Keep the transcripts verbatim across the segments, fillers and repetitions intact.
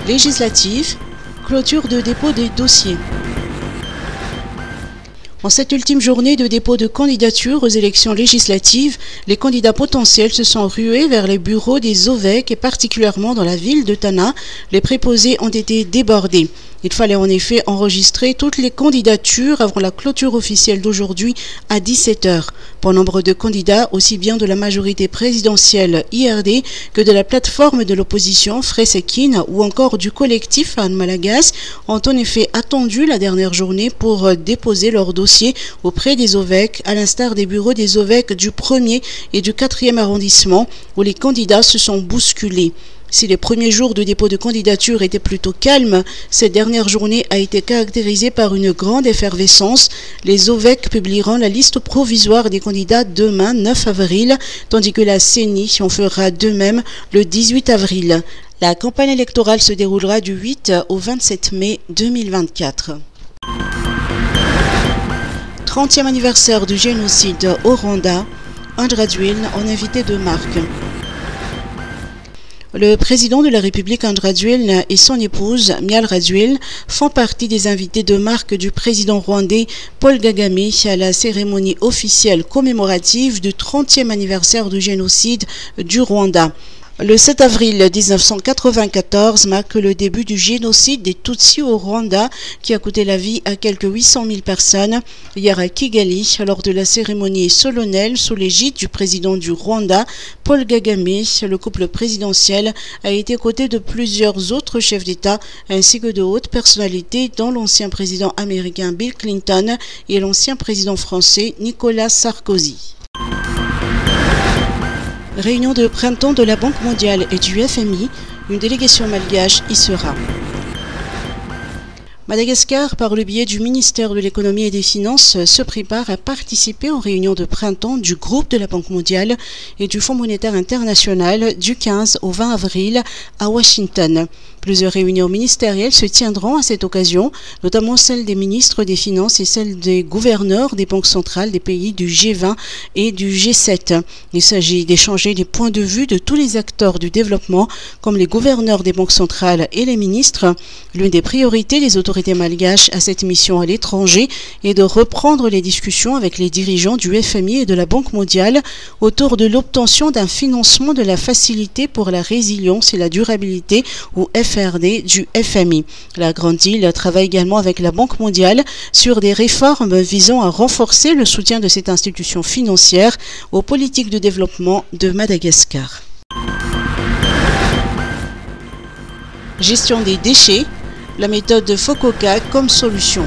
législatives, clôture de dépôt des dossiers. En cette ultime journée de dépôt de candidature aux élections législatives, les candidats potentiels se sont rués vers les bureaux des O V E C et particulièrement dans la ville de Tana. Les préposés ont été débordés. Il fallait en effet enregistrer toutes les candidatures avant la clôture officielle d'aujourd'hui à dix-sept heures. Pour nombre de candidats, aussi bien de la majorité présidentielle I R D que de la plateforme de l'opposition Fresekin ou encore du collectif Anne Malagas, ont en effet attendu la dernière journée pour déposer leur dossier auprès des O V E C, à l'instar des bureaux des O V E C du premier et du quatrième arrondissement où les candidats se sont bousculés. Si les premiers jours de dépôt de candidature étaient plutôt calmes, cette dernière journée a été caractérisée par une grande effervescence. Les O V E C publieront la liste provisoire des candidats demain neuf avril, tandis que la C E N I en fera de même le dix-huit avril. La campagne électorale se déroulera du huit au vingt-sept mai deux mille vingt-quatre. trentième anniversaire du génocide au Rwanda, André Duil en invité de marque. Le président de la République André Duil et son épouse Mial Raduil font partie des invités de marque du président rwandais Paul Kagame à la cérémonie officielle commémorative du trentième anniversaire du génocide du Rwanda. Le sept avril mille neuf cent quatre-vingt-quatorze marque le début du génocide des Tutsis au Rwanda qui a coûté la vie à quelques huit cent mille personnes. Hier à Kigali, lors de la cérémonie solennelle sous l'égide du président du Rwanda, Paul Kagame, le couple présidentiel a été côté de plusieurs autres chefs d'État ainsi que de hautes personnalités dont l'ancien président américain Bill Clinton et l'ancien président français Nicolas Sarkozy. Réunion de printemps de la Banque mondiale et du F M I, une délégation malgache y sera. Madagascar, par le biais du ministère de l'économie et des finances, se prépare à participer aux réunions de printemps du groupe de la Banque mondiale et du Fonds monétaire international du quinze au vingt avril à Washington. Plusieurs réunions ministérielles se tiendront à cette occasion, notamment celle des ministres des Finances et celle des gouverneurs des banques centrales des pays du G vingt et du G sept. Il s'agit d'échanger les points de vue de tous les acteurs du développement, comme les gouverneurs des banques centrales et les ministres. L'une des priorités des autorités malgaches à cette mission à l'étranger est de reprendre les discussions avec les dirigeants du F M I et de la Banque mondiale autour de l'obtention d'un financement de la Facilité pour la résilience et la durabilité ou F R D du F M I. La Grande Île travaille également avec la Banque mondiale sur des réformes visant à renforcer le soutien de cette institution financière aux politiques de développement de Madagascar. Gestion des déchets, la méthode Fukuoka comme solution.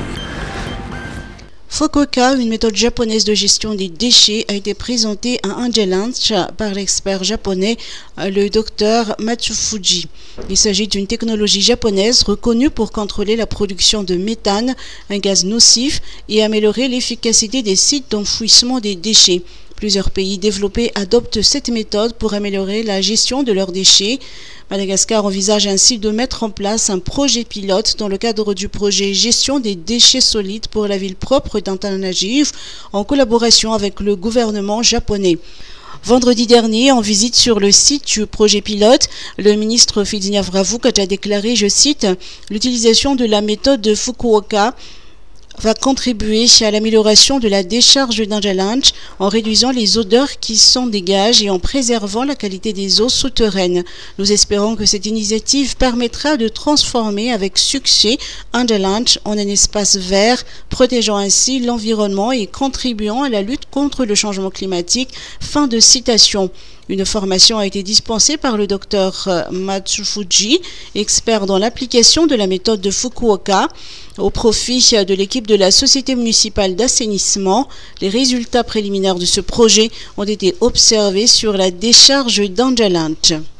Fukuoka, une méthode japonaise de gestion des déchets, a été présentée à Angelanch par l'expert japonais, le docteur Matsufuji. Il s'agit d'une technologie japonaise reconnue pour contrôler la production de méthane, un gaz nocif, et améliorer l'efficacité des sites d'enfouissement des déchets. Plusieurs pays développés adoptent cette méthode pour améliorer la gestion de leurs déchets. Madagascar envisage ainsi de mettre en place un projet pilote dans le cadre du projet Gestion des déchets solides pour la ville propre d'Antananarivo en collaboration avec le gouvernement japonais. Vendredi dernier, en visite sur le site du projet pilote, le ministre Fidinia Vravuk a déclaré, je cite, « L'utilisation de la méthode de Fukuoka va contribuer à l'amélioration de la décharge d'Angelanch en réduisant les odeurs qui s'en dégagent et en préservant la qualité des eaux souterraines. Nous espérons que cette initiative permettra de transformer avec succès Angelanch en un espace vert, protégeant ainsi l'environnement et contribuant à la lutte contre le changement climatique. » Fin de citation. Une formation a été dispensée par le docteur Matsufuji, expert dans l'application de la méthode de Fukuoka, au profit de l'équipe de la Société municipale d'assainissement. Les résultats préliminaires de ce projet ont été observés sur la décharge d'Angelanch.